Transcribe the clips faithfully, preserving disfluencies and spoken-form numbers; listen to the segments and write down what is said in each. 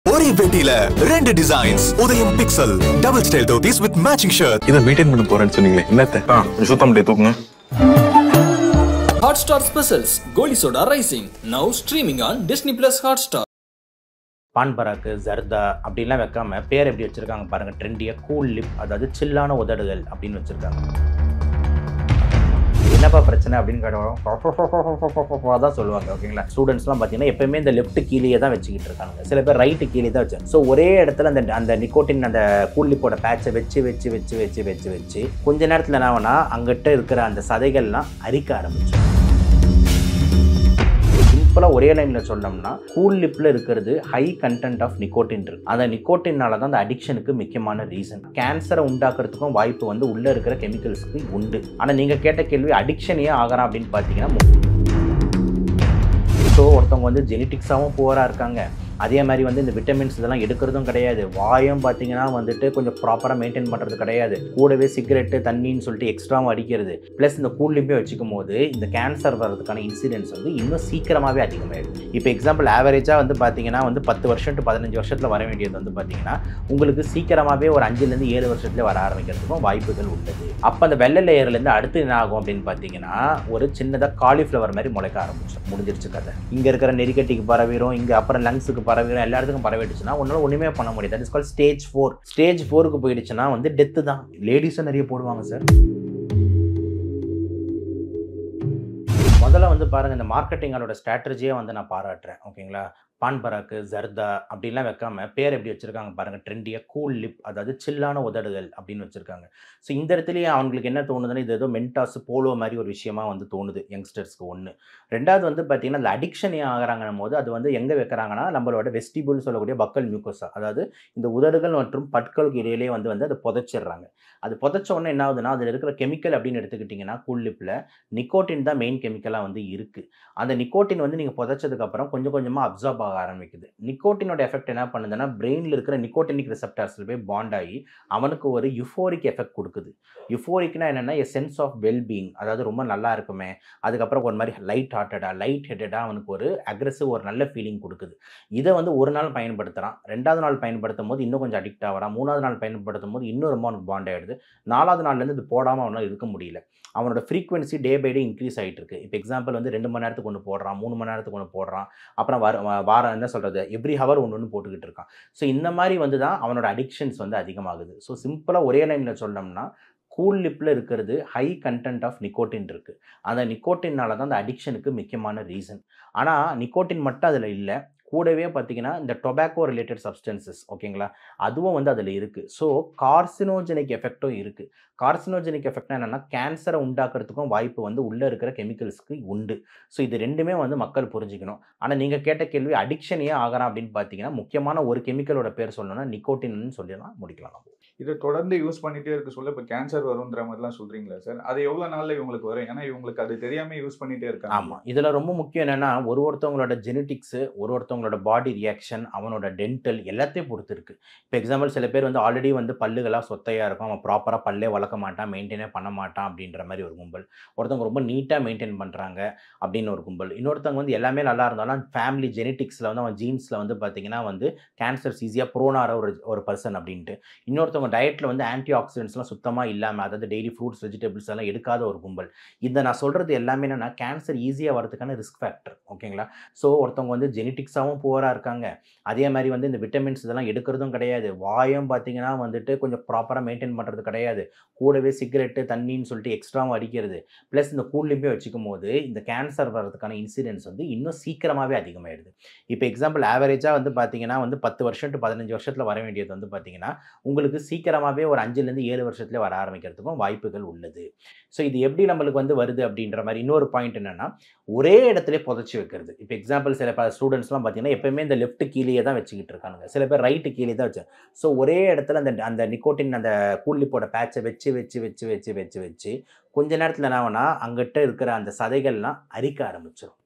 ஒரே பெட்டியில ரெண்டு designs Udhayam pixel double style dhotis with matching shirt. இத மெயின்டைன் பண்ண போறேன்னு சொன்னீங்களே என்னத்த? ஆ சுத்தம் பண்ணி தூக்குங்க. Hotstar Specials Goli Soda Rising now streaming on Disney Plus Hotstar. பான் பராக்கு ஜர்தா அப்படின்லாம் வைக்காம பேர் எப்படி வச்சிருக்காங்க பாருங்க, ட்ரெண்டியா கூல் லிப், அதாவது சில்லான உதடுகள் அப்படின்னு வச்சிருக்காங்க. என்னப்பா பிரச்சனை அப்படின்னு கேட்டோம் தான் சொல்லுவாங்க. ஓகேங்களா, ஸ்டூடெண்ட்ஸ்லாம் பார்த்தீங்கன்னா எப்பயுமே இந்த லெஃப்ட் கீழே தான் வச்சுக்கிட்டு இருக்காங்க, சில பேர் ரைட்டு கீழே தான் வச்சு. ஸோ ஒரே இடத்துல அந்த அந்த நிக்கோட்டின் அந்த கூல் லிப்போட பேட்சை வச்சு வச்சு வச்சு வச்சு வச்சு வச்சு கொஞ்ச நேரத்தில் என்ன ஆகுனா அங்கிட்ட இருக்கிற அந்த சதைகள்லாம் அரிக்க ஆரம்பிச்சு. சிம்பிளாக ஒரே லைனில் சொன்னோம்னா கூல் லிப்பில் இருக்கிறது ஹை கண்டென்ட் ஆஃப் நிக்கோட்டின் இருக்கு. அந்த நிக்கோட்டினால தான் அந்த அடிக்ஷனுக்கு முக்கியமான ரீசன். கேன்சரை உண்டாக்குறதுக்கும் வாய்ப்பு வந்து உள்ளே இருக்கிற கெமிக்கல்ஸ்க்கு உண்டு. ஆனால் நீங்கள் கேட்ட கேள்வி அடிக்ஷன் ஏன் ஆகிறான் அப்படின்னு பார்த்தீங்கன்னா, ஸோ ஒருத்தவங்க வந்து ஜெனட்டிக்ஸாகவும் புவராக இருக்காங்க, அதே மாதிரி வந்து இந்த விட்டமின்ஸ் இதெல்லாம் எடுக்கிறதும் கிடையாது, வாயும் பார்த்தீங்கன்னா வந்துட்டு கொஞ்சம் ப்ராப்பராக மெயின்டைன் பண்ணுறது கிடையாது, கூடவே சிகரெட்டு தண்ணின்னு சொல்லிட்டு எக்ஸ்ட்ராவும் அடிக்கிறது, ப்ளஸ் இந்த கூல் லிப்பே வச்சுக்கும் போது இந்த கேன்சர் வர்றதுக்கான இன்சிடென்ட்ஸ் வந்து இன்னும் சீக்கிரமாகவே அதிகமாகிடுது. இப்போ எக்ஸாம்பிள் ஆவரேஜாக வந்து பார்த்தீங்கன்னா வந்து பத்து வருஷம் டு பதினஞ்சு வருஷத்தில் வர வேண்டியது வந்து பார்த்தீங்கன்னா உங்களுக்கு சீக்கிரமாகவே ஒரு அஞ்சுலேருந்து ஏழு வருஷத்துல வர ஆரம்பிக்கிறதுக்கும் வாய்ப்புகள் உள்ளது. அப்போ அந்த வெள்ளை லேயர்லேருந்து அடுத்து என்ன ஆகும் அப்படின்னு பார்த்தீங்கன்னா ஒரு சின்னதாக காலிஃப்ளவர் மாதிரி முளைக்க ஆரம்பிச்சோம், முடிஞ்சிருச்சு கதை. இங்கே இருக்கிற நெறிக்கட்டிக்கு பரவிடும், இங்கே அப்புறம் லங்ஸுக்கு பரவிடும், எல்லா இடத்துக்கும் பரவிடுச்சுன்னா ஒன்றால் ஒன்றுமே பண்ண முடியாது. That is call stage four. Stage ஃபோருக்கு போயிடுச்சுன்னா வந்து டெத்து தான். லேடிஸும் நிறைய போடுவாங்க சார். முதல்ல வந்து பாருங்கள், இந்த மார்க்கெட்டிங்கோட ஸ்ட்ராட்டஜியை வந்து நான் பாராட்டுறேன். ஓகேங்களா, பான் பராக்கு ஜர்தா அப்படின்லாம் வைக்காம பேர் எப்படி வச்சுருக்காங்க பாருங்கள், ட்ரெண்டியாக கூல் லிப், அதாவது சில்லான உதடுகள் அப்படின்னு வச்சுருக்காங்க. ஸோ இந்த இடத்துலையே அவங்களுக்கு என்ன தோணுதுன்னா இது ஏதோ மென்டாஸ் போலோ மாதிரி ஒரு விஷயமா வந்து தோணுது யங்ஸ்டர்ஸ்க்கு. ஒன்று. ரெண்டாவது வந்து பார்த்திங்கன்னா அந்த அடிக்ஷன் ஏன் ஆகிறாங்கன்னும் போது அது வந்து எங்கே வைக்கிறாங்கன்னா நம்மளோட வெஸ்டிபிள்னு சொல்லக்கூடிய பக்கல் மியூக்கோசா, அதாவது இந்த உதடுகள் மற்றும் பற்களுக்கு இடையிலே வந்து வந்து அதை புதைச்சிடுறாங்க. அது புதைச்ச உடனே என்ன ஆகுதுன்னா அதில் இருக்கிற கெமிக்கல் அப்படின்னு எடுத்துக்கிட்டிங்கன்னா கூல் லிப்பில் நிக்கோட்டின் தான் மெயின் கெமிக்கலாக வந்து இருக்குது. அந்த நிக்கோட்டின் வந்து நீங்கள் புதைச்சதுக்கப்புறம் கொஞ்சம் கொஞ்சமாக அப்சார்ப் ஆக ஆரம்பிக்குது. நிக்கோட்டினோட எஃபெக்ட் என்ன பண்ணுதுன்னா பிரெயினில் இருக்கிற நிக்கோட்டினிக் ரிசெப்டார்ஸில் போய் பாண்ட் ஆகி அவனுக்கு ஒரு யுஃபோரிக் எஃபெக்ட் கொடுக்குது. யுஃபோரிக்னா என்னென்னா எ சென்ஸ் ஆஃப் வெல்பீயிங், அதாவது ரொம்ப நல்லா இருக்குமே, அதுக்கப்புறம் ஒரு மாதிரி லைட் ஹார்ட்டடாக லைட் ஹெட்டடாக அவனுக்கு ஒரு அக்ரெசிவ் ஒரு நல்ல ஃபீலிங் கொடுக்குது. இதை வந்து ஒரு நாள் பயன்படுத்துகிறான், ரெண்டாவது நாள் பயன்படுத்தும் போது இன்னும் கொஞ்சம் அடிக்ட் ஆகிறான், மூணாவது நாள் பயன்படுத்தும் போது இன்னும் ரொம்ப அவனுக்கு பாண்ட் ஆகிடுது, நாலாவது நாள்லேருந்து இது போடாமல் அவனால் இருக்க முடியல. அவனோட frequency day by day increase ஆகிட்டு இருக்கு. இப்போ எக்ஸாம்பிள் வந்து ரெண்டு மணி நேரத்துக்கு ஒன்று போடுறான், மூணு மணி நேரத்துக்கு ஒன்று போடுறான், அப்புறம் வார வாரம் என்ன சொல்கிறது எவ்ரி ஹவர் ஒன்று ஒன்று போட்டுக்கிட்டு இருக்கான். ஸோ இந்த மாதிரி வந்து தான் அவனோட அடிக்ஷன்ஸ் வந்து அதிகமாகுது. ஸோ சிம்பிளாக ஒரே லைனில் சொன்னோம்னா கூல் லிப்பில் இருக்கிறது ஹை கண்டென்ட் ஆஃப் நிக்கோட்டின் இருக்குது. அந்த நிக்கோட்டினால தான் அந்த அடிக்ஷனுக்கு முக்கியமான ரீசன். ஆனால் நிக்கோட்டின் மட்டும் அதில் இல்லை, கூடவே பார்த்திங்கன்னா இந்த டொபாக்கோ ரிலேட்டட் சப்ஸ்டன்சஸ், ஓகேங்களா, அதுவும் வந்து அதில் இருக்குது. ஸோ கார்சினோஜெனிக் எஃபெக்டும் இருக்குது. கார்சினோஜெனிக் எஃபெக்ட்னா என்னென்னா கேன்சரை உண்டாக்குறதுக்கும் வாய்ப்பு வந்து உள்ளே இருக்கிற கெமிக்கல்ஸ்க்கு உண்டு. ஸோ இது ரெண்டுமே வந்து மக்கள் புரிஞ்சுக்கணும். ஆனால் நீங்கள் கேட்ட கேள்வி அடிக்ஷன் ஏன் ஆகிறான் அப்படின்னு பார்த்தீங்கன்னா முக்கியமான ஒரு கெமிக்கலோட பேர் சொல்லணும்னா நிக்கோட்டின்னு சொல்லலாம், முடிக்கலாம். நம்ம இதை தொடர்ந்து யூஸ் பண்ணிகிட்டே இருக்க சொல்ல இப்போ கேன்சர் வரும்ன்ற மாதிரிலாம் சொல்கிறீங்களா சார்? அது எவ்வளோ நாளில் இவங்களுக்கு வரும்? ஏன்னா இவங்களுக்கு அது தெரியாமல் யூஸ் பண்ணிகிட்டே இருக்காங்க. ஆமாம், இதில் ரொம்ப முக்கியம் என்னென்னா ஒரு ஒருத்தவங்களோட ஜெனட்டிக்ஸு, ஒரு ஒருத்தவங்களோட பாடி ரியாக்ஷன், அவனோட டென்டல் எல்லாத்தையும் பொறுத்து இருக்குது. இப்போ எக்ஸாம்பிள் சில பேர் வந்து ஆல்ரெடி வந்து பல்லுகளாக சொத்தையாக இருக்கும், அவன் ப்ராப்பராக பல்லே வளர்க்க மாட்டான், மெயின்டைனே பண்ண மாட்டான் அப்படின்ற மாதிரி ஒரு கும்பல். ஒருத்தவங்க ரொம்ப நீட்டாக மெயின்டைன் பண்ணுறாங்க அப்படின்னு ஒரு கும்பல். இன்னொருத்தவங்க வந்து எல்லாமே நல்லா இருந்தாலும் ஃபேமிலி ஜெனட்டிக்ஸில் வந்து அவன் ஜீன்ஸில் வந்து பார்த்திங்கன்னா வந்து கேன்சர்ஸ் ஈஸியாக ப்ரோனாகிற ஒரு ஒரு பர்சன் அப்படின்ட்டு. இன்னொருத்தவங்க டயட்டில் வந்து ஆன்டி ஆக்சிடென்ட்ஸ்லாம் சுத்தமாக இல்லாமல், அதாவது டெய்லி ஃப்ரூட்ஸ் வெஜிடபிள்ஸ் எல்லாம் எடுக்காத ஒரு கும்பல். இதை நான் சொல்கிறது எல்லாமே என்னென்னா கேன்சர் ஈஸியாக வரதுக்கான ரிஸ்க் ஃபேக்டர். ஓகேங்களா, ஸோ ஒருத்தவங்க வந்து ஜெனட்டிக்ஸாகவும் புவராக இருக்காங்க, அதே மாதிரி வந்து இந்த விட்டமின்ஸ் இதெல்லாம் எடுக்கிறதும் கிடையாது, வாயும் பார்த்தீங்கன்னா வந்துட்டு கொஞ்சம் ப்ராப்பராக மெயின்டைன் பண்ணுறது கிடையாது, கூடவே சிகரெட்டு தண்ணின்னு சொல்லிட்டு எக்ஸ்ட்ராவும் அடிக்கிறது, ப்ளஸ் இந்த கூல் லிப்பே வச்சுக்கும் போது இந்த கேன்சர் வர்றதுக்கான இன்சிடென்ட்ஸ் வந்து இன்னும் சீக்கிரமாகவே அதிகமாகிடுது. இப்போ எக்ஸாம்பிள் ஆவரேஜாக வந்து பார்த்தீங்கன்னா வந்து பத்து வருஷம் டு பதினஞ்சு வருஷத்தில் வர வேண்டியது வந்து பார்த்தீங்கன்னா உங்களுக்கு சீக்கிரமாகவே ஒரு அஞ்சுலேருந்து ஏழு வருஷத்துல வர ஆரம்பிக்கிறதுக்கும் வாய்ப்புகள் உள்ளது. ஸோ இது எப்படி நம்மளுக்கு வந்து வருது அப்படின்ற மாதிரி இன்னொரு பாயிண்ட் என்னென்னா ஒரே இடத்துல புதைச்சி வைக்கிறது. இப்போ எக்ஸாம்பிள் சில ப ஸ்டூடெண்ட்ஸ்லாம் பார்த்தீங்கன்னா எப்பயுமே இந்த லெஃப்ட் கீழே தான் வச்சுக்கிட்டு இருக்காங்க, சில பேர் ரைட்டு கீழே தான் வச்சு. ஸோ ஒரே இடத்துல அந்த அந்த நிக்கோட்டின் அந்த கூல் லிப்போட பேட்சை வச்சு வச்சு வச்சு வச்சு வச்சு வச்சு கொஞ்ச நேரத்தில் என்ன ஆகுனா அங்கிட்ட இருக்கிற அந்த சதைகள்லாம் அரிக்க ஆரம்பிச்சிடும்.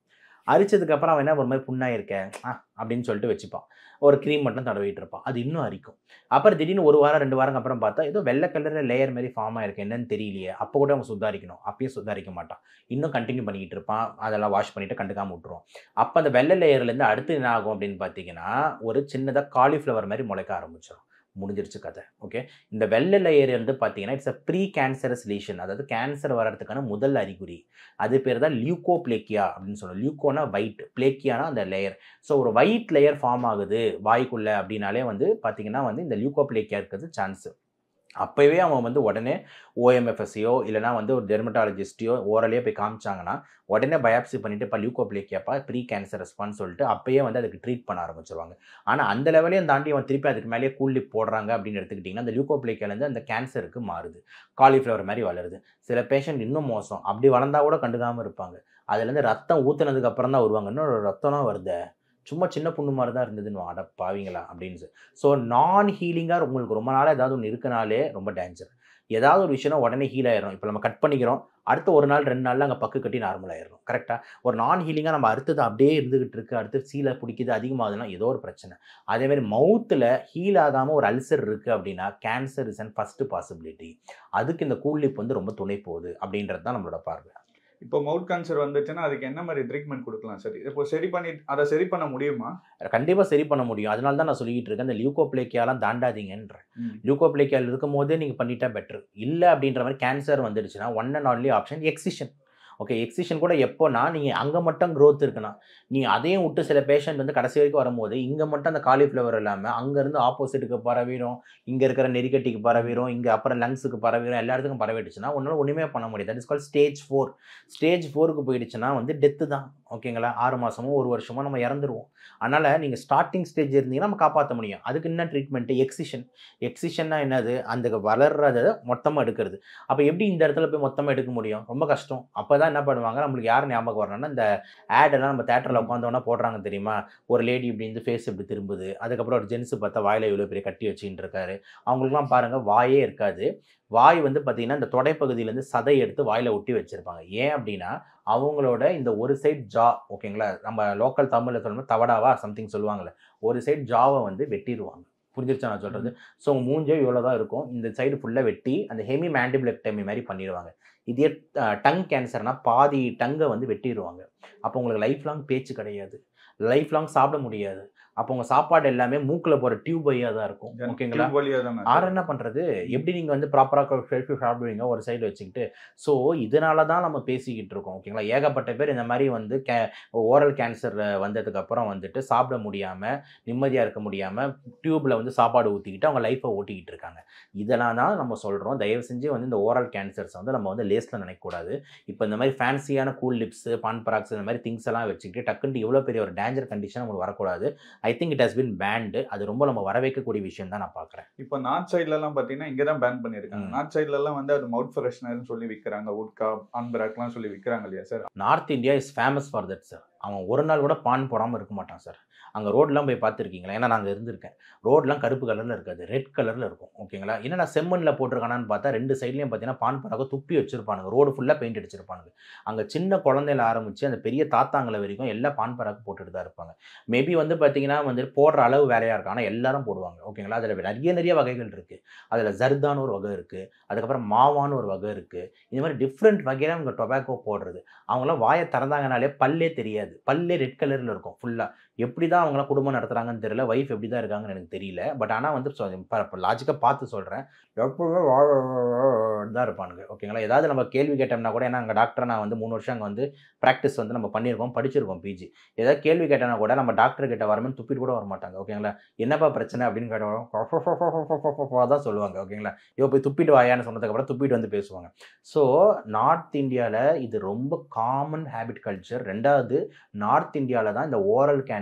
அரிச்சதுக்கப்புறம் அவன் என்ன ஒரு மாதிரி புண்ணாயிருக்கேன் ஆ அப்படின்னு சொல்லிட்டு வச்சுப்பான், ஒரு க்ரீம் மட்டும் தடவிட்டு இருப்பான், அது இன்னும் அரிக்கும். அப்புறம் திடீர்னு ஒரு வாரம் ரெண்டு வாரம் அப்புறம் பார்த்தா ஏதோ வெள்ளை கலரில் லேயர் மாதிரி ஃபார்ம் ஆயிருக்கு, என்னன்னு தெரியலையே. அப்போ கூட அவன் சுதாரிக்கணும், அப்பயும் சுதாரிக்க மாட்டான், இன்னும் கண்டினியூ பண்ணிக்கிட்டு இருப்பான். அதெல்லாம் வாஷ் பண்ணிவிட்டு கண்டுக்காமல் விட்டுருவோம். அப்போ அந்த வெள்ளை லேயர்லேருந்து அடுத்து என்ன ஆகும் அப்படின்னு பார்த்தீங்கன்னா ஒரு சின்னதாக காலிஃப்ளவர் மாதிரி முளைக்க ஆரம்பிச்சிடும். முடிஞ்சிருச்சு கதை. ஓகே, இந்த வெள்ளை லேயர் வந்து பார்த்தீங்கன்னா it's a pre cancerous lesion, அதாவது கேன்சர் வர்றதுக்கான முதல் அறிகுறி. அது பேர் தான் லியூகோப்ளேக்கியா அப்படின்னு சொல்லுவோம். லியூக்கோனா ஒயிட், பிளேக்கியானா அந்த லேயர். ஸோ ஒரு ஒயிட் லேயர் ஃபார்ம் ஆகுது வாய்க்குள்ளே அப்படின்னாலே வந்து பார்த்தீங்கன்னா வந்து இந்த லியூகோப்ளேக்கியா இருக்கிறது சான்ஸு. அப்போவே அவன் வந்து உடனே ஓஎம்எஃப்எஸ்சியோ இல்லைனா வந்து ஒரு டெர்மட்டாலஜிஸ்ட்டையோ ஓரலையோ போய் காமிச்சாங்கன்னா உடனே பயாப்சி பண்ணிவிட்டு இப்போ லியூகோப்ளேக்கியாப்பா ப்ரீ கேன்சர் ரெஸ்பான்ஸ் சொல்லிட்டு அப்போயே வந்து அதுக்கு ட்ரீட் பண்ண ஆரம்பிச்சிருவாங்க. ஆனால் அந்த லெவலையும் தாண்டி அவன் திருப்பி அதுக்கு மேலேயே கூலிப் போடுறாங்க அப்படின்னு எடுத்துக்கிட்டிங்கன்னா அந்த லியூகோப்ளேக்கியாலேருந்து அந்த கேன்சருக்கு மாறுது, காலிஃப்ளவர் மாதிரி வளருது. சில பேஷண்ட் இன்னும் மோசம், அப்படி வளர்ந்தா கூட கண்டுக்காமல் இருப்பாங்க. அதுலேருந்து ரத்தம் ஊற்றுனதுக்கு அப்புறம் தான் வருவாங்க, இன்னும் ரத்தம்லாம் வருது, சும்மா சின்ன புண்ணு மாதிரி தான் இருந்ததுன்னு அட பாவீங்களா அப்படின்னு. ஸோ நான் ஹீலிங்காக உங்களுக்கு ரொம்ப நாளாக ஏதாவது ஒன்று இருக்குனாலே ரொம்ப டேஞ்சர். ஏதாவது ஒரு விஷயம்னா உடனே ஹீல் ஆயிடும். இப்போ நம்ம கட் பண்ணிக்கிறோம், அடுத்த ஒரு நாள் ரெண்டு நாளில் அங்கே பக்கு கட்டி நார்மல் ஆயிடும். கரெக்டாக ஒரு நான் ஹீலிங்காக நம்ம அடுத்தது அப்படியே இருந்துகிட்டு இருக்குது, அடுத்து சீலை பிடிக்குது அதிகமாகுதுன்னா ஏதோ ஒரு பிரச்சனை. அதேமாதிரி மவுத்தில் ஹீல் ஆகாமல் ஒரு அல்சர் இருக்குது அப்படின்னா cancer is and first possibility. அதுக்கு இந்த கூலிப் வந்து ரொம்ப துணை போகுது அப்படின்றது தான் நம்மளோட பார்வை. இப்போ மவுத் கேன்சர் வந்துச்சுன்னா அதுக்கு என்ன மாதிரி ட்ரீட்மெண்ட் கொடுக்கலாம் சார்? இப்போ சரி பண்ணி அதை சரி பண்ண முடியுமா? கண்டிப்பாக சரி பண்ண முடியும். அதனால தான் நான் சொல்லிக்கிட்டு இருக்கேன், இந்த லியூகோப்ளேக்கியாலாம் தாண்டாதீங்கன்றேன். லியூகோப்ளேக்கியால் இருக்கும் போதே நீங்கள் பண்ணிட்டா பெட்ரு. இல்லை அப்படின்ற மாதிரி கேன்சர் வந்துடுச்சுன்னா one and only option excision. Okay, excision கூட எப்போனா நீங்கள் அங்கே மட்டும் க்ரோத் இருக்குன்னா நீங்கள் அதையும் விட்டு சில பேஷண்ட் வந்து கடைசி வரைக்கும் வரும்போது இங்கே மட்டும் அந்த காலிஃப்ளவர் இல்லாமல் அங்கேருந்து ஆப்போசிட்டுக்கு பரவிடும், இங்கே இருக்கிற நெறிக்கட்டிக்கு பரவிடும், இங்கே அப்புறம் லங்ஸுக்கு பரவிடும், எல்லா இடத்துக்கும் பரவிடுச்சுன்னா ஒன்றால் ஒன்றுமே பண்ண முடியாது. That is call stage four. Stage ஃபோருக்கு போயிடுச்சுன்னா வந்து டெத்து தான். ஓகேங்களா, ஆறு மாதமோ ஒரு வருஷமோ நம்ம இறந்துருவோம். அதனால் நீங்கள் ஸ்டார்டிங் ஸ்டேஜ் இருந்தீங்கன்னா நம்ம காப்பாற்ற முடியும். அதுக்கு என்ன ட்ரீட்மெண்ட்டு? எக்ஸிஷன். எக்ஸிஷன்னா என்னது? அந்த வளர்றதை மொத்தமாக எடுக்கிறது. அப்போ எப்படி இந்த இடத்துல போய் மொத்தமாக எடுக்க முடியும்? ரொம்ப கஷ்டம். அப்போ தான் என்ன பண்ணுவாங்க, நம்மளுக்கு யார் ஞாபகம் வரணும்னா இந்த ஆடெல்லாம் நம்ம தேட்டரில் உட்காந்தோன்னா போடுறாங்க தெரியுமா, ஒரு லேடி இப்படி இந்த ஃபேஸ் இப்படி திரும்புது, அதுக்கப்புறம் ஒரு ஜென்ஸு பார்த்தா வாயில் இவ்வளோ பெரிய கட்டி வச்சுட்டு இருக்காரு. அவங்களுக்குலாம் பாருங்கள் வாயே இருக்காது. வாய் வந்து பார்த்திங்கன்னா இந்த தொடைப்பகுதியிலேருந்து சதை எடுத்து வாயில் ஒட்டி வச்சுருப்பாங்க. ஏன் அப்படின்னா அவங்களோட இந்த ஒரு சைட் ஜா, ஓகேங்களா, நம்ம லோக்கல் தமிழில் சொல்லணும் தவடாவா சம்திங் சொல்லுவாங்கள்ல, ஒரு சைட் ஜாவை வந்து வெட்டிடுவாங்க. புரிஞ்சிருச்சா நான் சொல்கிறது? ஸோ மூஞ்சே இவ்வளோ தான் இருக்கும், இந்த சைடு ஃபுல்லாக வெட்டி அந்த ஹெமி மேண்டிபுலெக்டமி மாதிரி பண்ணிடுவாங்க. இதே டங் கேன்சர்னால் பாதி டங்கை வந்து வெட்டிடுவாங்க. அப்போ உங்களுக்கு லைஃப் லாங் பேச்சு கிடையாது, லைஃப் லாங் சாப்பிட முடியாது. அப்போ உங்கள் சாப்பாடு எல்லாமே மூக்கில் போகிற டியூப் வழியாக தான் இருக்கும். ஓகேங்களா, ஆறு என்ன பண்ணுறது? எப்படி நீங்கள் வந்து ப்ராப்பராக சாப்பிடுவீங்க ஒரு சைடு வச்சுக்கிட்டு? ஸோ இதனால தான் நம்ம பேசிக்கிட்டு இருக்கோம். ஓகேங்களா, ஏகப்பட்ட பேர் இந்த மாதிரி வந்து கே ஓரல் கேன்சர் வந்ததுக்கப்புறம் வந்துட்டு சாப்பிட முடியாமல் நிம்மதியாக இருக்க முடியாமல் டியூப்பில் வந்து சாப்பாடு ஊற்றிக்கிட்டு அவங்க லைஃப்பை ஓட்டிக்கிட்டு இருக்காங்க. இதெல்லாம் தான் நம்ம சொல்கிறோம், தயவு செஞ்சு வந்து இந்த ஓரல் கேன்சர்ஸ் வந்து நம்ம வந்து லேஸில் நினைக்கக்கூடாது. இப்போ இந்த மாதிரி ஃபேன்சியான கூல் லிப்ஸு, பான் பராக்ஸ் இந்த மாதிரி திங்ஸ் எல்லாம் வச்சுக்கிட்டு டக்குன்ட்டு எவ்வளோ பெரிய ஒரு டேஞ்சர் கண்டிஷன் நம்மளுக்கு வரக்கூடாது. I think it has been banned. அது ரொம்ப நம்ம வரவேற்கக்கூடிய விஷயம் தான் நான் பார்க்குறேன். இப்போ நார்த் சைட்லலாம் பார்த்தீங்கன்னா இங்கே தான் பேன் பண்ணியிருக்காங்க. நார்த் சைட்லலாம் வந்து அது மவுத் ஃப்ரெஷ்னர்னு சொல்லி விற்கிறாங்க, உட்கா ஆன்பராக்லாம் சொல்லி விற்கிறாங்க இல்லையா sir? North India is famous for that sir. அவன் ஒரு நாள் கூட பான் போடாமல் இருக்க மாட்டான் சார். அங்கே ரோடெலாம் போய் பார்த்துருக்கீங்களா? ஏன்னா நாங்கள் இருந்திருக்கேன். ரோடெலாம் கருப்பு கலரில் இருக்காது, ரெட் கலரில் இருக்கும். ஓகேங்களா, என்னென்ன செம்மண்ணில் போட்டிருக்கானான்னு பார்த்தா ரெண்டு சைட்லேயும் பார்த்தீங்கன்னா பான் பராக துப்பி வச்சிருப்பானுங்க, ரோடு ஃபுல்லாக பெயிண்ட் அடிச்சிருப்பானுங்க. அங்கே சின்ன குழந்தையில ஆரம்பித்து அந்த பெரிய தாத்தாங்களை வரைக்கும் எல்லாம் பான் பராக போட்டுட்டு தான் இருப்பாங்க. மேபி வந்து பார்த்தீங்கன்னா வந்து போடுற அளவு வேலையாக இருக்கும், ஆனால் எல்லாரும் போடுவாங்க. ஓகேங்களா, அதில் நிறைய நிறைய வகைகள் இருக்குது. அதில் ஜர்தான்னு ஒரு வகை இருக்குது, அதுக்கப்புறம் மாவான்னு ஒரு வகை இருக்குது. இந்த மாதிரி டிஃப்ரெண்ட் வகையில் அவங்க டொபாக்கோ போடுறது. அவங்களாம் வாயை திறந்தாங்கனாலே பல்லே தெரியாது, பல்லே ரெட் கலரில் இருக்கும் ஃபுல்லாக. எப்படி தான் அவங்களாம் குடும்பம் நடத்துகிறாங்கன்னு தெரியல, ஒய்ஃப் எப்படி தான் இருக்காங்கன்னு எனக்கு தெரியல. பட் ஆனால் வந்து இப்போ லாஜிக்காக பார்த்து சொல்கிறேன், எப்பவுமே தான் இருப்பானுங்க. ஓகேங்களா, ஏதாவது நம்ம கேள்வி கேட்டோம்னா கூட, ஏன்னா அங்கே டாக்டர் நான் வந்து மூணு வருஷம் அங்கே வந்து ப்ராக்டிஸ் வந்து நம்ம பண்ணியிருக்கோம், படிச்சிருக்கோம் பிஜி. ஏதாவது கேள்வி கேட்டோன்னா கூட நம்ம டாக்டர் கிட்ட வரணும்னு துப்பிட்டு கூட வர மாட்டாங்க. ஓகேங்களா, என்னப்பா பிரச்சனை அப்படின்னு கேட்டோம் தான் சொல்லுவாங்க. ஓகேங்களா, இவ போய் துப்பிட்டு வாயான்னு சொன்னதுக்கப்புறம் துப்பிட்டு வந்து பேசுவாங்க. ஸோ நார்த் இந்தியாவில் இது ரொம்ப காமன் ஹேபிட் கல்ச்சர். ரெண்டாவது நார்த் இந்தியாவில் தான் இந்த ஓரல் கேன்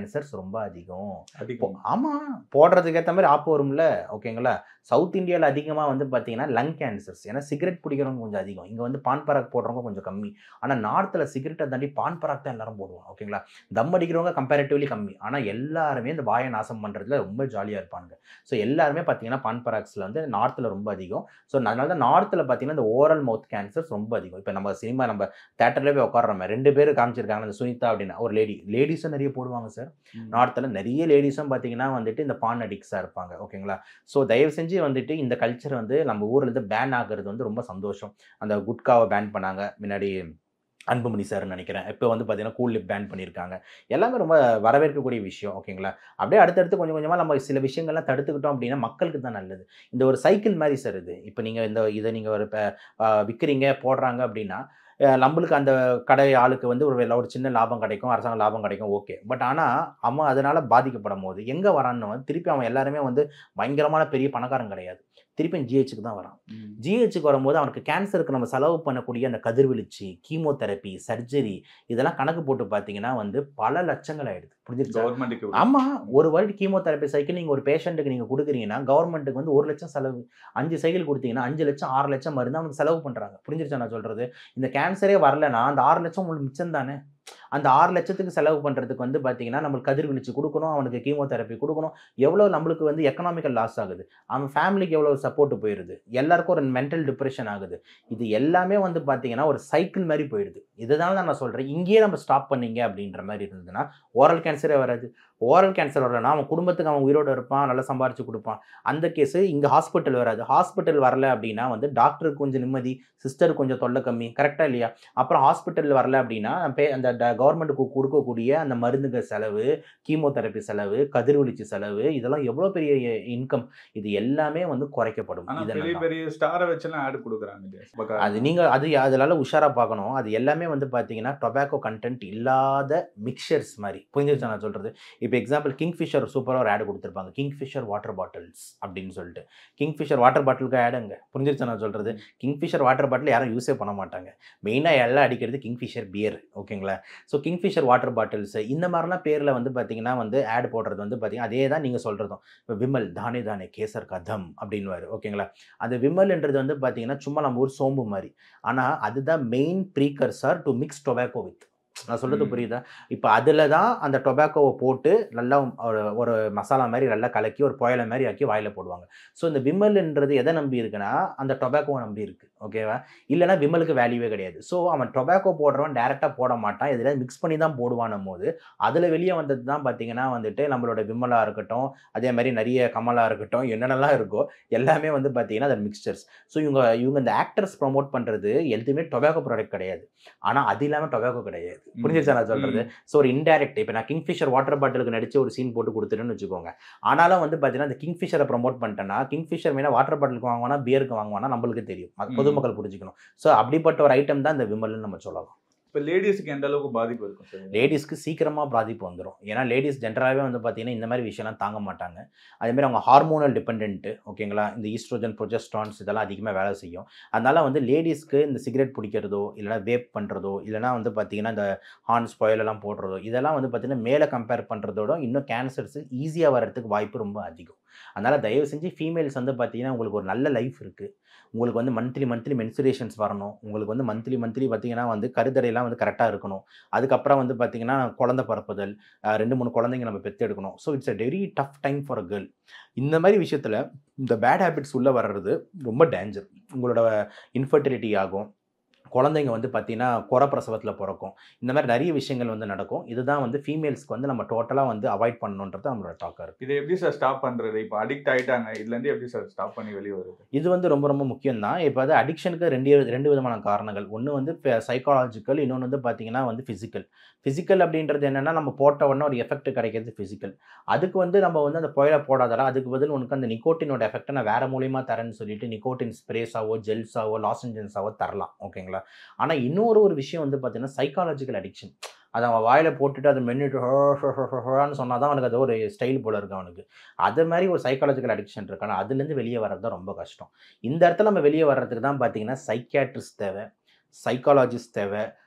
கேன்சர்ஸ் ரொம்ப அதிகம். அதிகம். ஆமாம், போடுறதுக்கு ஏற்ற மாதிரி ஆப்பு வரும்ல, ஓகேங்களா. சவுத் இந்தியாவில் அதிகமாக வந்து பார்த்தீங்கன்னா லங் கேன்சர்ஸ், ஏன்னா சிகரெட் பிடிக்கிறவங்க கொஞ்சம் அதிகம், இங்கே வந்து பான் பராக் போடுறவங்க கொஞ்சம் கம்மி. ஆனால் நார்த்தில் சிகரெட்டை தாண்டி பான் பராக் தான் எல்லாரும் போடுவோம், ஓகேங்களா. தம் அடிக்கிறவங்க கம்பேரிட்டிவ்லி கம்மி, ஆனால் எல்லாருமே இந்த வாயை நாசம் பண்ணுறதுல ரொம்ப ஜாலியாக இருப்பாங்க. ஸோ எல்லாருமே பார்த்தீங்கன்னா பான் பராக்ஸில் வந்து நார்த்தில் ரொம்ப அதிகம். ஸோ அதனால தான் நார்த்தில் பார்த்தீங்கன்னா இந்த ஓரல் மவுத் கேன்சர்ஸ் ரொம்ப அதிகம். இப்போ நம்ம சினிமா நம்ம தேட்டர்லேயே போய் உட்காடுறோம், ரெண்டு பேர் காமிச்சிருக்காங்க, அந்த சுனிதா அப்படின்னா ஒரு லேடி, லேடிஸும் நிறைய போடுவாங்க சார். நார்த்தில் நிறைய லேடிஸும் பார்த்தீங்கன்னா வந்துட்டு இந்த பான் அடிக்ஸாக இருப்பாங்க, ஓகேங்களா. ஸோ தயவு செஞ்சு வந்துட்டு இந்த கல்ச்சர் வந்து நம்ம ஊரில் இருந்து பேன் ஆகிறது வந்து ரொம்ப சந்தோஷம். அந்த குட்காவை பேன் பண்ணாங்க முன்னாடி அன்புமணி சார்னு நினைக்கிறேன். இப்போ வந்து பார்த்தீங்கன்னா கூல் லிப் பேன் பண்ணியிருக்காங்க. எல்லாமே ரொம்ப வரவேற்கக்கூடிய விஷயம், ஓகேங்களா. அப்படியே அடுத்தடுத்து கொஞ்சம் கொஞ்சமாக நம்ம சில விஷயங்கள்லாம் தடுத்துக்கிட்டோம் அப்படின்னா மக்களுக்கு தான் நல்லது. இந்த ஒரு சைக்கிள் மாதிரி சார் இது. இப்போ நீங்கள் இந்த இதை நீங்கள் ஒரு இப்போ விற்கிறீங்க போடுறாங்க அப்படின்னா நம்மளுக்கு அந்த கடை ஆளுக்கு வந்து ஒரு ஒரு சின்ன லாபம் கிடைக்கும், அரசாங்க லாபம் கிடைக்கும், ஓகே. பட் ஆனால் அவன் அதனால் பாதிக்கப்படும் போது எங்கே வரான்னு வந்து திருப்பி அவன் எல்லாருமே வந்து பயங்கரமான பெரிய பணக்காரன் கிடையாது, திருப்பி ஜிஹெச்சுக்கு தான் வரான். ஜிஹெச்சுக்கு வரும்போது அவனுக்கு கேன்சருக்கு நம்ம செலவு பண்ணக்கூடிய அந்த கதிர்வீழ்ச்சி, கீமோதெரப்பி, சர்ஜரி இதெல்லாம் கணக்கு போட்டு பார்த்தீங்கன்னா வந்து பல லட்சங்கள் ஆயிடுது. புரிஞ்சிருச்சு? ஆமாம், ஒரு வருடம் கீமோதெரப்பி சைக்கிள் நீங்கள் ஒரு பேஷண்ட்டுக்கு நீங்கள் கொடுக்குறீங்கன்னா கவர்மெண்ட்டுக்கு வந்து ஒரு லட்சம் செலவு. அஞ்சு சைக்கிள் கொடுத்தீங்கன்னா அஞ்சு லட்சம் ஆறு லட்சம் மருந்து அவனுக்கு செலவு பண்ணுறாங்க. புரிஞ்சிருச்சா நான் சொல்கிறது? இந்த கேன்சரே வரலன்னா அந்த ஆறு லட்சம் உங்களுக்கு மிச்சம் தானே. அந்த ஆறு லட்சத்துக்கு செலவு பண்ணுறதுக்கு வந்து பார்த்தீங்கன்னா நம்மளுக்கு கதிர்வீழ்ச்சி கொடுக்கணும், அவனுக்கு கீமோதெரப்பி கொடுக்கணும், எவ்வளோ நம்மளுக்கு வந்து எக்கனாமிக்கல் லாஸ் ஆகுது, அவன் ஃபேமிலிக்கு எவ்வளோ சப்போர்ட் போயிடுது, எல்லாருக்கும் ஒரு மென்டல் டிப்ரெஷன் ஆகுது. இது எல்லாமே வந்து பார்த்தீங்கன்னா ஒரு சைக்கிள் மாதிரி போயிடுது. இதுதான் நான் சொல்கிறேன், இங்கேயே நம்ம ஸ்டாப் பண்ணிங்க அப்படின்ற மாதிரி இருந்ததுன்னா ஓரல் கேன்சரே வராது. ஓரல் கேன்சர் வரலன்னா அவன் குடும்பத்துக்கு அவன் உயிரோடு இருப்பான், நல்லா சம்பாரிச்சு கொடுப்பான். அந்த கேஸு இங்கே ஹாஸ்பிட்டல் வராது. ஹாஸ்பிட்டல் வரல அப்படின்னா வந்து டாக்டருக்கு கொஞ்சம் நிம்மதி, சிஸ்டருக்கு கொஞ்சம் தொல்லை கம்மி, கரெக்டாக இல்லையா? அப்புறம் ஹாஸ்பிட்டல் வரல அப்படின்னா பே அந்த கவர்மெண்ட்டுக்கு கொடுக்கக்கூடிய அந்த மருந்துகள் செலவு, கீமோதெரப்பி செலவு, கதிர்வீழ்ச்சி செலவு, இதெல்லாம் எவ்வளோ பெரிய இன்கம், இது எல்லாமே வந்து குறைக்கப்படும். பெரிய பெரிய ஸ்டாரை வச்சுலாம் ஆட் கொடுக்குறாங்க. அது நீங்கள் அது அதனால உஷாராக பார்க்கணும். அது எல்லாமே வந்து பார்த்தீங்கன்னா டொபாக்கோ கண்டென்ட் இல்லாத மிக்சர்ஸ் மாதிரி. புரிஞ்சிருச்சா நான் சொல்கிறது? இப்போ எக்ஸாம்பிள் கிங்ஃபிஷர் சூப்பராக ஒரு ஆடு கொடுத்துருப்பாங்க, கிங்ஃபிஷர் வாட்டர் பாட்டில்ஸ் அப்படின்னு சொல்லிட்டு. கிங்ஃபிஷர் வாட்டர் பாட்டிலுக்கு ஆடுங்க. புரிஞ்சிருச்சா நான் சொல்கிறது? கிங்ஃபிஷர் வாட்டர் பாட்டில் யாரும் யூஸே பண்ண மாட்டாங்க. மெயினாக எல்லாம் அடிக்கிறது கிங்ஃபிஷர் பியர், ஓகேங்களா. ஸோ கிங்ஃபிஷர் வாட்டர் பாட்டில்ஸ் இந்த மாதிரிலாம் பேரில் வந்து பார்த்தீங்கன்னா வந்து ஆட் போடுறது வந்து பார்த்தீங்கன்னா அதே தான் நீங்கள் சொல்கிறதும். இப்போ விமல் தானே தானே கேசர் கதம் அப்படின்வாரு, ஓகேங்களா. அந்த விமல்ன்றது வந்து பார்த்தீங்கன்னா சும்மா நம்ம ஊர் சோம்பு மாதிரி, ஆனால் அதுதான் main precursor to mix tobacco with. நான் சொல்கிறது புரியுதா? இப்போ அதில் தான் அந்த டொபாக்கோவை போட்டு நல்லா ஒரு ஒரு மசாலா மாதிரி நல்லா கலக்கி ஒரு புயலை மாதிரி ஆக்கி வாயில் போடுவாங்க. ஸோ இந்த விமல்ன்றது எதை நம்பி இருக்குன்னா அந்த டொபாக்கோவை நம்பி இருக்குது, ஓகேவா. இல்லைனா விமலுக்கு வேல்யூவே கிடையாது. ஸோ அவன் டொபாக்கோ போடுறவன் டேரெக்டாக போட மாட்டான், எதில் மிக்ஸ் பண்ணி தான் போடுவானும் போது அதில் வெளியே வந்தது தான் பார்த்தீங்கன்னா வந்துட்டு நம்மளோட விமலாக இருக்கட்டும், அதே மாதிரி நிறைய கமலாக இருக்கட்டும், என்னென்னலாம் இருக்கோ எல்லாமே வந்து பார்த்தீங்கன்னா அது மிக்சர்ஸ். ஸோ இவங்க இவங்க இந்த ஆக்டர்ஸ் ப்ரொமோட் பண்ணுறது எதுவுமே டொபாக்கோ ப்ராடக்ட் கிடையாது, ஆனால் அது இல்லாமல் டொபாக்கோ கிடையாது. புரிஞ்சிருச்சா நான் சொல்கிறது? ஸோ ஒரு இன்டைரக்ட் இப்போ நான் கிங்ஃபிஷர் வாட்டர் பாட்டிலுக்கு நடிச்சு ஒரு சீன் போட்டு கொடுத்துட்டேன்னு வச்சுக்கோங்க, ஆனாலும் வந்து பார்த்தீங்கன்னா அந்த கிங்ஃபிஷரை ப்ரொமோட் பண்ணிட்டேன்னா கிங்ஃபிஷர் வேணா வாட்டர் பாட்டிலுக்கு வாங்குவானா பியருக்கு வாங்குவானா நம்மளுக்கு தெரியும், அது பொதுமக்கள் புரிஞ்சுக்கணும். ஸோ அப்படிப்பட்ட ஒரு ஐட்டம் தான் இந்த விமல்னு நம்ம சொல்லலாம். இப்போ லேடிஸ்க்கு எந்த அளவுக்கு பாதிப்பு இருக்கும் சார்? லேடிஸ்க்கு சீக்கிரமாக பாதிப்பு வந்துடும். ஏன்னா லேடிஸ் ஜென்ரலாகவே வந்து பார்த்தீங்கன்னா இந்த மாதிரி விஷயம்லாம் தாங்க மாட்டாங்க. அதேமாதிரி அவங்க ஹார்மோனல் டிபெண்ட்டு, ஓகேங்களா. இந்த ஈஸ்ட்ரோஜன் ப்ரொஜெஸ்ட்ரான்ஸ் இதெல்லாம் அதிகமாக வேலை செய்யும். அதனால் வந்து லேடிஸ்க்கு இந்த சிகரெட் பிடிக்கிறதோ இல்லைனா வேப் பண்ணுறதோ இல்லைனா வந்து பார்த்தீங்கன்னா இந்த ஹார்ன் ஸ்பாயிலெல்லாம் போடுறதோ இதெல்லாம் வந்து பார்த்தீங்கன்னா மேலே கம்பேர் பண்ணுறதோட இன்னும் கேன்சர்ஸ் ஈஸியாக வர்றதுக்கு வாய்ப்பு ரொம்ப அதிகம். அதனால் தயவு செஞ்சு ஃபீமேல்ஸ் வந்து பார்த்தீங்கன்னா உங்களுக்கு ஒரு நல்ல லைஃப் இருக்குது, உங்களுக்கு வந்து மந்த்லி மந்த்லி மென்சுரேஷன்ஸ் வரணும், உங்களுக்கு வந்து மந்த்லி மந்த்லி பார்த்தீங்கன்னா வந்து கருதடையெல்லாம் வந்து கரெக்டாக இருக்கணும், அதுக்கப்புறம் வந்து பார்த்தீங்கன்னா குழந்தை பரப்புதல், ரெண்டு மூணு குழந்தைங்க நம்ம பெற்று எடுக்கணும். So it's a very tough time for a girl. இந்த மாதிரி விஷயத்தில் இந்த பேட் ஹேபிட்ஸ் உள்ளே வர்றது ரொம்ப டேஞ்சர். உங்களோட இன்ஃபர்டிலிட்டி ஆகும், குழந்தைங்க வந்து பார்த்தீங்கன்னா குறை பிரசவத்தில் பிறக்கும், இந்த மாதிரி நிறைய விஷயங்கள் வந்து நடக்கும். இதுதான் வந்து ஃபீமேல்ஸ்க்கு வந்து நம்ம டோட்டலாக வந்து அவாய்ட் பண்ணணுன்றது நம்மளோட டாக்காக இருக்குது. இதை எப்படி சார் ஸ்டாப் பண்ணுறது? இப்போ அடிக்ட் ஆகிட்டாங்க, இதுலேருந்து எப்படி சார் ஸ்டாப் பண்ணி வெளியே வருது? இது வந்து ரொம்ப ரொம்ப முக்கியம் தான். இப்போ அது அடிக்ஷனுக்கு ரெண்டு ரெண்டு விதமான காரணங்கள். ஒன்று வந்து சைக்காலஜிக்கல், இன்னொன்று வந்து பார்த்தீங்கன்னா வந்து ஃபிசிக்கல். ஃபிசிக்கல் அப்படின்றது என்னென்னா நம்ம போட்ட உடனே ஒரு எஃபெக்ட் கிடைக்கிறது ஃபிசிக்கல். அதுக்கு வந்து நம்ம வந்து அந்த புயலை போடாதடா, அதுக்கு பதில் உனக்கு அந்த நிக்கோட்டினோட எஃபெக்டை நான் வேறு மூலியமாக தரேன்னு சொல்லிட்டு நிக்கோட்டின் ஸ்ப்ரேஸாவோ ஜெல்ஸாவோ லாசன்ஜன்ஸாவோ தரலாம், ஓகேங்களா. ஆனால் இன்னொரு ஒரு விஷயம் வந்து பார்த்தீங்கன்னா சைக்காலஜிக்கல் அடிக்ஷன். அதை அவன் வாயில் போட்டுட்டு அதை மென்னுட்டு சொன்னால் தான் அவனுக்கு அது ஒரு ஸ்டைல் போல் இருக்குது அவனுக்கு. அது மாதிரி ஒரு சைக்காலஜிக்கல் அடிக்ஷன் இருக்கு. ஆனால் அதுலேருந்து வெளியே வர்றது தான் ரொம்ப கஷ்டம். இந்த இடத்துல நம்ம வெளியே வர்றதுக்கு தான் பார்த்தீங்கன்னா சைக்கியாட்ரிஸ்ட் தேவை, சைக்காலஜிஸ்ட் தேவை,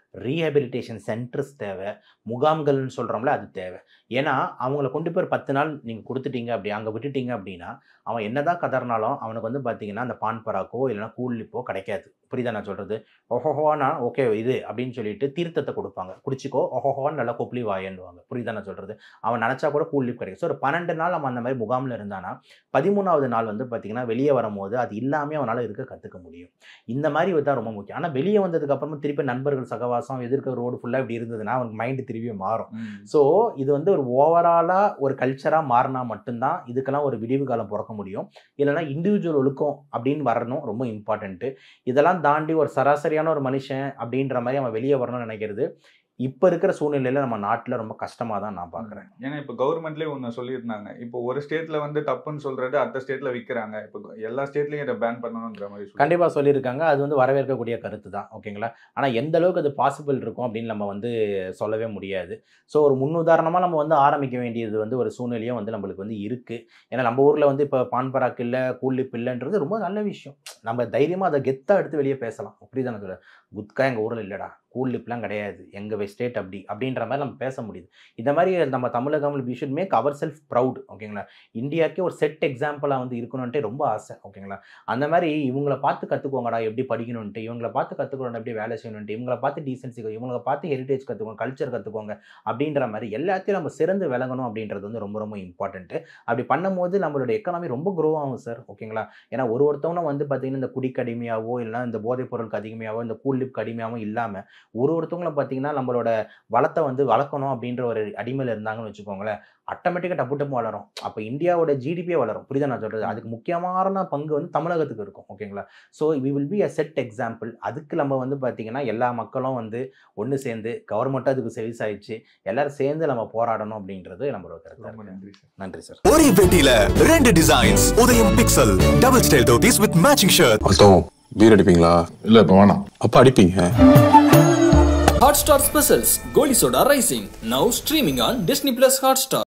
ரீஹபிலிட்டேஷன் சென்டர்ஸ் தேவை, முகாம்கள்னு சொல்கிறோம்ல அது தேவை. ஏன்னா அவங்கள கொண்டு போய் ஒரு பத்து நாள் நீங்கள் கொடுத்துட்டீங்க அப்படி அங்கே விட்டுட்டீங்க அப்படின்னா அவன் என்னதான் கதறினாலும் அவனுக்கு வந்து பார்த்தீங்கன்னா அந்த பான் பராக்கோ இல்லைனா கூலிப்போ கிடைக்காது. புரியுதா நான் சொல்கிறது? ஓஹோஹோனா ஓகே இது அப்படின்னு சொல்லிட்டு தீர்த்தத்தை கொடுப்பாங்க, குடிச்சிக்கோ ஓஹோஹோன்னு நல்லா கொப்பளி வாயன்னுவாங்க. புரியுதா நான் சொல்கிறது? அவன் நினச்சா கூட கூலிப் கிடைக்கும். ஸோ ஒரு பன்னெண்டு நாள் அவன் அந்த மாதிரி முகாமில் இருந்தானா பதிமூணாவது நாள் வந்து பார்த்தீங்கன்னா வெளியே வரும்போது அது இல்லாமல் அவனால் இருக்க கற்றுக்க முடியும். இந்த மாதிரி தான் ரொம்ப முக்கியம். ஆனால் வெளியே வந்ததுக்கப்புறமா திருப்பி நண்பர்கள் சகவாசம் எதிர்க்க ரோடு ஃபுல்லாக இப்படி இருந்ததுன்னா அவனுக்கு மைண்டு திரும்பி மாறும். ஸோ இது வந்து ஒரு ஓவராலாக ஒரு கல்ச்சராக மாறினா மட்டும்தான் இதுக்கெல்லாம் ஒரு விடிவு காலம் பிறக்க முடியும். இல்லைனா இண்டிவிஜுவல் ஒழுக்கம் அப்படின்னு வரணும், ரொம்ப இம்பார்ட்டன்ட்டு. இதெல்லாம் தாண்டி ஒரு சராசரியான ஒரு மனுஷன் அப்படின்ற மாதிரி அவன் வெளியே வரணும்னு நினைக்கிறது இப்போ இருக்கிற சூழ்நிலையில் நம்ம நாட்டில் ரொம்ப கஷ்டமாக தான் நான் பார்க்குறேன். ஏன்னா இப்போ கவர்மெண்ட்லேயே ஒன்று சொல்லியிருந்தாங்க, இப்போ ஒரு ஸ்டேட்டில் வந்து தப்புன்னு சொல்கிறது அடுத்த ஸ்டேட்டில் விற்கிறாங்க, இப்போ எல்லா ஸ்டேட்லையும் இதை பேன் பண்ணணுன்ற மாதிரி கண்டிப்பாக சொல்லியிருக்காங்க. அது வந்து வரவேற்கக்கூடிய கருத்து தான், ஓகேங்களா. ஆனால் எந்த அளவுக்கு அது பாசிபிள் இருக்கும் அப்படின்னு நம்ம வந்து சொல்லவே முடியாது. ஸோ ஒரு முன்னுதாரணமாக நம்ம வந்து ஆரம்பிக்க வேண்டியது வந்து ஒரு சூழ்நிலையும் வந்து நம்மளுக்கு வந்து இருக்குது. ஏன்னா நம்ம ஊரில் வந்து இப்போ பான் பராக் இல்லை கூலிப் இல்லைன்றது ரொம்ப நல்ல விஷயம். நம்ம தைரியமாக அதை கெத்தாக எடுத்து வெளியே பேசலாம். புரியுதானே சொல்ல? குட்கா எங்கள் ஊரில் இல்லைடா, கூலிப்லாம் கிடையாது, எங்கள் ஸ்டேட் அப்படி அப்படின்ற மாதிரி நம்ம பேச முடியுது. இந்த மாதிரி நம்ம Tamilagam we should make our self proud, ஓகேங்களா. இந்தியாவுக்கே ஒரு செட் எக்ஸாம்பிளாக வந்து இருக்கணுன்ட்டு ரொம்ப ஆசை, ஓகேங்களா. அந்த மாதிரி இவங்களை பார்த்து கற்றுக்கோங்கடா எப்படி படிக்கணுன்ட்டு, இவங்களை பார்த்து கற்றுக்கணும் எப்படி வேலை செய்யணுன்ட்டு, இவங்களை பார்த்து டீசென்சி, இவங்களை பார்த்து ஹெரிட்டேஜ் கற்றுக்கோங்க, கல்ச்சர் கற்றுக்கோங்க அப்படின்ற மாதிரி எல்லாத்தையும் நம்ம சிறந்து விளங்கணும் அப்படின்றது வந்து ரொம்ப ரொம்ப இம்பார்ட்டன்ட்டு. அப்படி பண்ணும்போது நம்மளோட எக்கானமி ரொம்ப க்ரோ ஆகும் சார், ஓகேங்களா. ஏன்னா ஒரு ஒருத்தவங்க வந்து பார்த்தீங்கன்னா இந்த குடிக்கு அடிமையாவோ இல்லைனா இந்த போதைப் பொருளுக்கு அதிகமாகவோ இந்த கூலிப்க்கு அடிமையாகவும் இல்லாமல் ஒரு ஒருத்தவங்களை பார்த்தீங்கன்னா நம்மளோட வளத்தை வந்து வளர்க்கணும் அப்படின்ற ஒரு அடிமையில் இருந்தாங்கன்னு வச்சுக்கோங்களேன், ஆட்டோமேட்டிக்காக டப்பு டப்பு வளரும். அப்போ இந்தியாவோட ஜிடிபியே வளரும். புரியுதா நான் சொல்கிறது? அதுக்கு முக்கியமான பங்கு வந்து தமிழகத்துக்கு இருக்கும், ஓகேங்களா. So we will be a set example. அதுக்கு நம்ம வந்து பார்த்தீங்கன்னா எல்லா மக்களும் வந்து ஒன்று சேர்ந்து கவர்மெண்ட்டும் அதுக்கு செவிஸ் ஆயிடுச்சு, எல்லாரும் சேர்ந்து நம்ம போராடணும் அப்படின்றது நம்மளோட கருத்து. நன்றி சார். நன்றி சார். ஒரே பெட்டியில ரெண்டு designs Udhayam pixel double style dhotis with matching shirt. அர்த்தம் பீர் அடிப்பீங்களா? இல்ல இப்ப வேணாம். அப்ப அடிப்பீங்க. Hotstar Specials Goli Soda Rising now streaming on Disney Plus Hotstar.